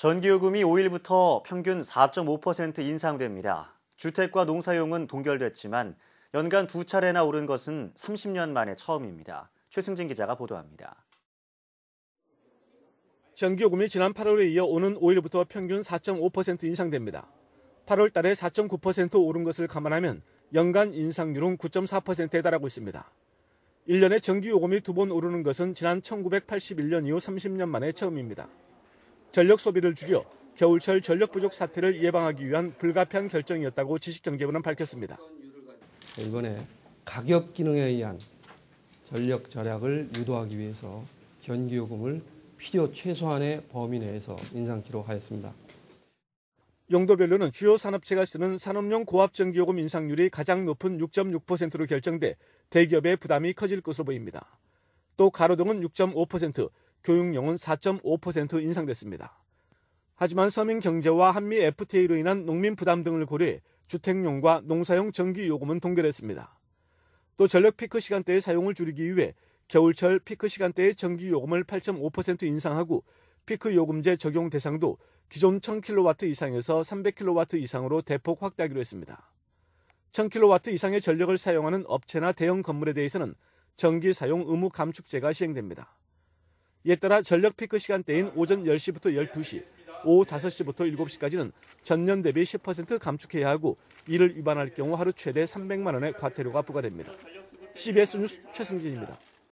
전기요금이 5일부터 평균 4.5% 인상됩니다. 주택과 농사용은 동결됐지만 연간 2차례나 오른 것은 30년 만에 처음입니다. 최승진 기자가 보도합니다. 전기요금이 지난 8월에 이어 오는 5일부터 평균 4.5% 인상됩니다. 8월 달에 4.9% 오른 것을 감안하면 연간 인상률은 9.4%에 달하고 있습니다. 1년에 전기요금이 2번 오르는 것은 지난 1981년 이후 30년 만에 처음입니다. 전력 소비를 줄여 겨울철 전력 부족 사태를 예방하기 위한 불가피한 결정이었다고 지식정제부는 밝혔습니다. 이번에 가격 기능에 의한 전력 절약을 유도하기 위해서 전기요금을 필요 최소한의 범위 내에서 인상키로 하였습니다. 용도별로는 주요 산업체가 쓰는 산업용 고압 전기요금 인상률이 가장 높은 6.6%로 결정돼 대기업의 부담이 커질 것으로 보입니다. 또 가로등은 6.5%, 교육용은 4.5% 인상됐습니다. 하지만 서민 경제와 한미 FTA로 인한 농민 부담 등을 고려해 주택용과 농사용 전기요금은 동결했습니다. 또 전력 피크 시간대의 사용을 줄이기 위해 겨울철 피크 시간대의 전기요금을 8.5% 인상하고 피크 요금제 적용 대상도 기존 1000kW 이상에서 300kW 이상으로 대폭 확대하기로 했습니다. 1000kW 이상의 전력을 사용하는 업체나 대형 건물에 대해서는 전기 사용 의무 감축제가 시행됩니다. 이에 따라 전력 피크 시간대인 오전 10시부터 12시, 오후 5시부터 7시까지는 전년 대비 10% 감축해야 하고 이를 위반할 경우 하루 최대 300만 원의 과태료가 부과됩니다. CBS 뉴스 최승진입니다.